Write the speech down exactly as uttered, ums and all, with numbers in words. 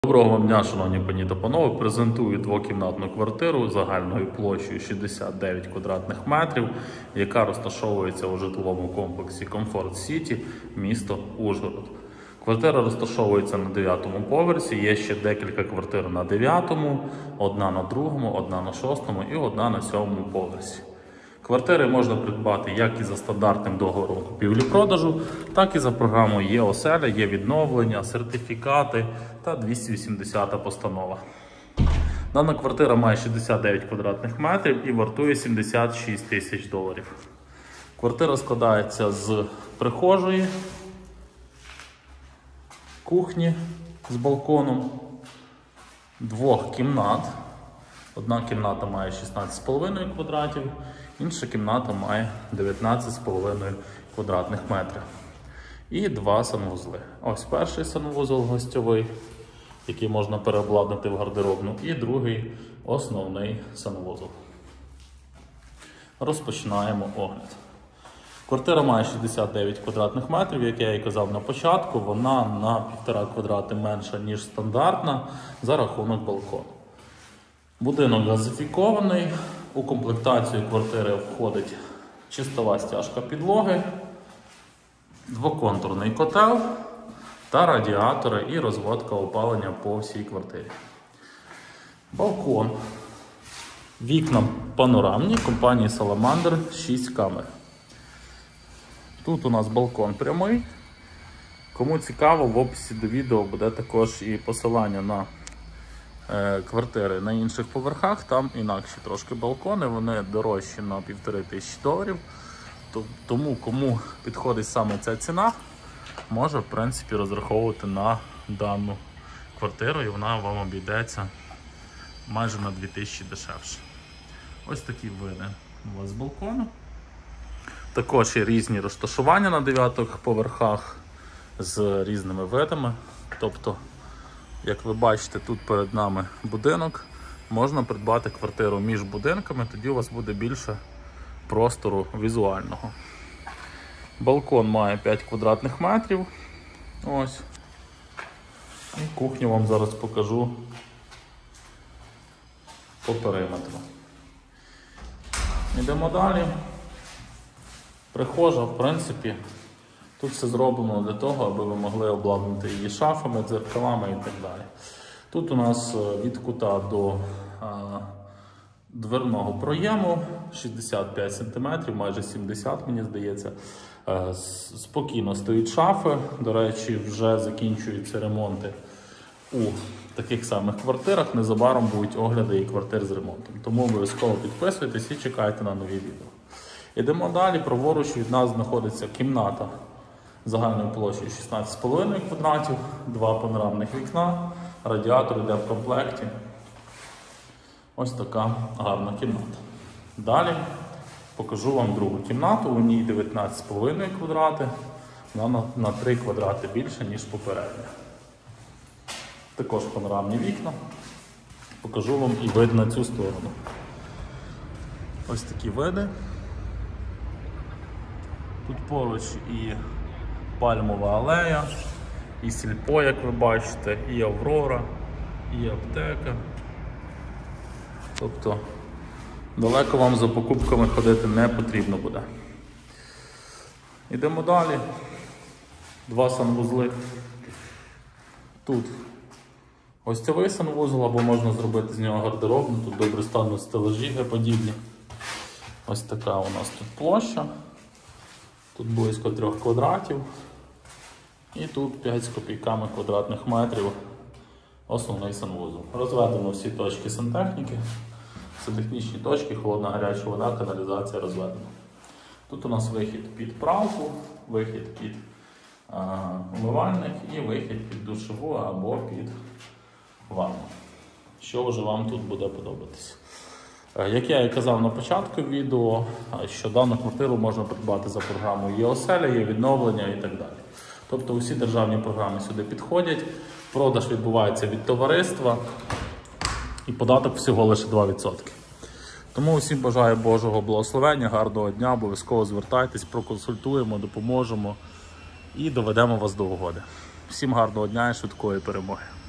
Доброго вам дня, шановні пані та панове. Презентую двокімнатну квартиру загальною площею шістдесят дев'ять квадратних метрів, яка розташовується у житловому комплексі Комфорт Сіті, місто Ужгород. Квартира розташовується на дев'ятому поверсі, є ще декілька квартир на дев'ятому, одна на другому, одна на шостому і одна на сьомому поверсі. Квартири можна придбати як і за стандартним договором купівлі-продажу, так і за програмою Є-оселя, є відновлення, сертифікати та двісті вісімдесята постанова. Дана квартира має шістдесят дев'ять квадратних метрів і вартує сімдесят шість тисяч доларів. Квартира складається з прихожої, кухні з балконом, двох кімнат. Одна кімната має шістнадцять з половиною квадратів, інша кімната має дев'ятнадцять з половиною квадратних метрів. І два санвузли. Ось перший санвузол гостьовий, який можна переобладнати в гардеробну, і другий основний санвузол. Розпочинаємо огляд. Квартира має шістдесят дев'ять квадратних метрів, як я і казав на початку, вона на півтора квадрати менша, ніж стандартна, за рахунок балкону. Будинок газифікований, у комплектацію квартири входить чистова стяжка підлоги, двоконтурний котел та радіатори і розводка опалення по всій квартирі. Балкон. Вікна панорамні, компанії Salamander, шість камер. Тут у нас балкон прямий. Кому цікаво, в описі до відео буде також і посилання на квартири на інших поверхах, там інакші трошки балкони, вони дорожчі на півтори тисячі доларів. Тому кому підходить саме ця ціна, може в принципі розраховувати на дану квартиру, і вона вам обійдеться майже на дві тисячі дешевше. Ось такі види у вас з балкону. Також є різні розташування на дев'ятих поверхах з різними видами. Тобто, як ви бачите, тут перед нами будинок, можна придбати квартиру між будинками, тоді у вас буде більше простору візуального. Балкон має п'ять квадратних метрів. Ось. І кухню вам зараз покажу по периметру. Йдемо далі. Прихожа, в принципі, тут все зроблено для того, аби ви могли обладнати її шафами, дзеркалами і так далі. Тут у нас від кута до а, дверного проєму шістдесят п'ять сантиметрів, майже сімдесят, мені здається. А, спокійно стоять шафи. До речі, вже закінчуються ремонти у таких самих квартирах. Незабаром будуть огляди і квартир з ремонтом. Тому обов'язково підписуйтесь і чекайте на нові відео. Йдемо далі. Праворуч від нас знаходиться кімната загальною площею шістнадцять з половиною квадратів, два панорамних вікна, радіатор йде в комплекті. Ось така гарна кімната. Далі покажу вам другу кімнату, у ній дев'ятнадцять з половиною квадрати, вона на, на три квадрати більше, ніж попередня. Також панорамні вікна. Покажу вам і вид на цю сторону. Ось такі види. Тут поруч і пальмова алея, і сільпо, як ви бачите, і Аврора, і аптека. Тобто далеко вам за покупками ходити не потрібно буде. Йдемо далі. Два санвузли. Тут гостьовий санвузол, або можна зробити з нього гардеробну. Тут добре стануть стелажі Г-подібні. Ось така у нас тут площа. Тут близько трьох квадратів. І тут п'ять з копійками квадратних метрів основний санвузол. Розведено всі точки сантехніки. Сантехнічні точки, холодна гаряча вода, каналізація розведена. Тут у нас вихід під пралку, вихід під а, умивальник і вихід під душову або під ванну. Що вже вам тут буде подобатися. Як я і казав на початку відео, що дану квартиру можна придбати за програмою Є-оселя, є відновлення і так далі. Тобто усі державні програми сюди підходять, продаж відбувається від товариства і податок всього лише два відсотки. Тому усім бажаю Божого благословення, гарного дня, обов'язково звертайтесь, проконсультуємо, допоможемо і доведемо вас до угоди. Всім гарного дня і швидкої перемоги.